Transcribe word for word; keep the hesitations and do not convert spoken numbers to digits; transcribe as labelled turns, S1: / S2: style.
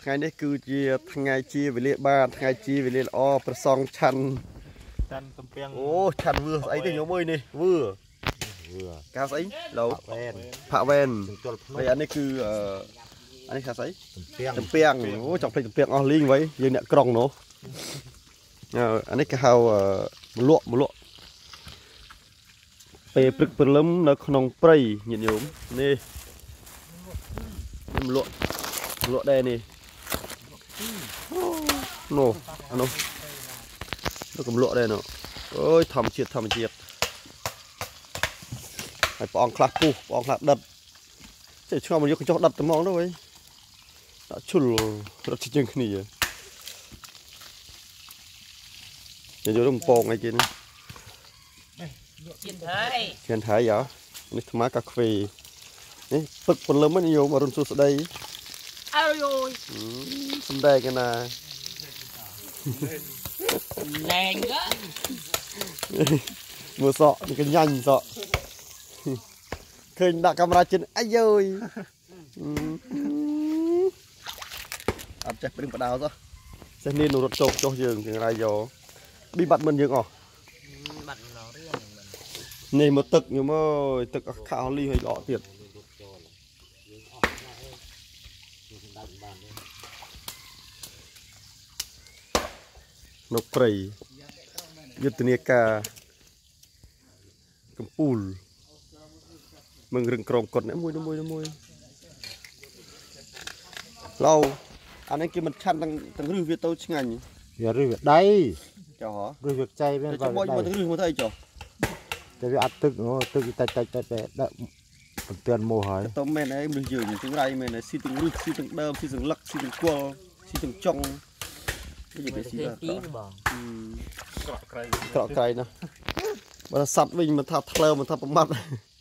S1: ថ្ងៃនេះគឺជាថ្ងៃជាវេលាបានថ្ងៃជាវេលាល្អប្រសងឆាន់ឆាន់សំពាំងអូឆាន់វឿស្អីទៅញោមអើយនេះវឿវឿកាស្អីឡូវែនផាក់វ៉ែនហើយអានេះគឺអានេះកាស្អីសំពាំងអូចង់ភ្លេចសំពាំងអស់លីងໄว้យើងអ្នកក្រុងនោះអានេះគេហៅមលក់មលក់ពេលព្រឹកព្រលឹមនៅក្នុងព្រៃញាតិញោមនេះមលក់មលក់ដែរនេះនោះអានោះនោះកំលក់ដែរនោះអើយធម្មជាតិធម្មជាតិហើយព្រះអង្គខ្លះពុះព្រះអង្គខ្លះដិតចេះឆ្ងល់មកយកកញ្ចក់ដិតត្មងទៅវិញដាក់ជុលរត់ជាងគ្នាយកយកទៅពងអីគេនេះជៀនថៃជៀនថៃយ៉ានេះថ្មកាហ្វេនេះពឹកព្រលឹមហ្នឹងយកមករុនសួស្ដីអើយអូយសំដែងកណាឡែងទៅមើលសក់នេះកញ្ញាញ់សក់ឃើញដាក់កាមេរ៉ាជិនអាយយអត់ចេះព្រឹងបដៅសោះចេះនេះនោះរត់ចុះចុះយើងជាងរាយយកប៊ីបាត់មិនយើងអស់បាត់ណោរឿងនេះមកទឹកញោមអើយទឹកអខាលីហើយដកទៀតនៅព្រៃយុទ្ធនាការកំពូលមឹងរឹងក្រងកុដមួយមួយមួយឡូវអានេះគេមិនឆាន់ទាំងទាំងរឹសវាទៅឆ្ងាញ់វារឹសវាដៃចុះហ៎រឹសវាចៃវាបើមកទៅរឹសមកទៅអីចុះតែវាអត់ទឹកអូទឹកតិចតិចតិចតែដាក់បន្ទាន់មកហើយទៅមែនអីមនុស្សយើងទាំងរៃមែនស៊ីទាំងរឹសស៊ីទាំងដើមស៊ីទាំងលឹកស៊ីទាំងគល់ស៊ីទាំងចុងនិយាយពីស៊ីទីបងក្រក់ក្រៃក្រក់ក្រៃណាបើសັດវិញមិនថាថ្លើមិនថាប្រមាត់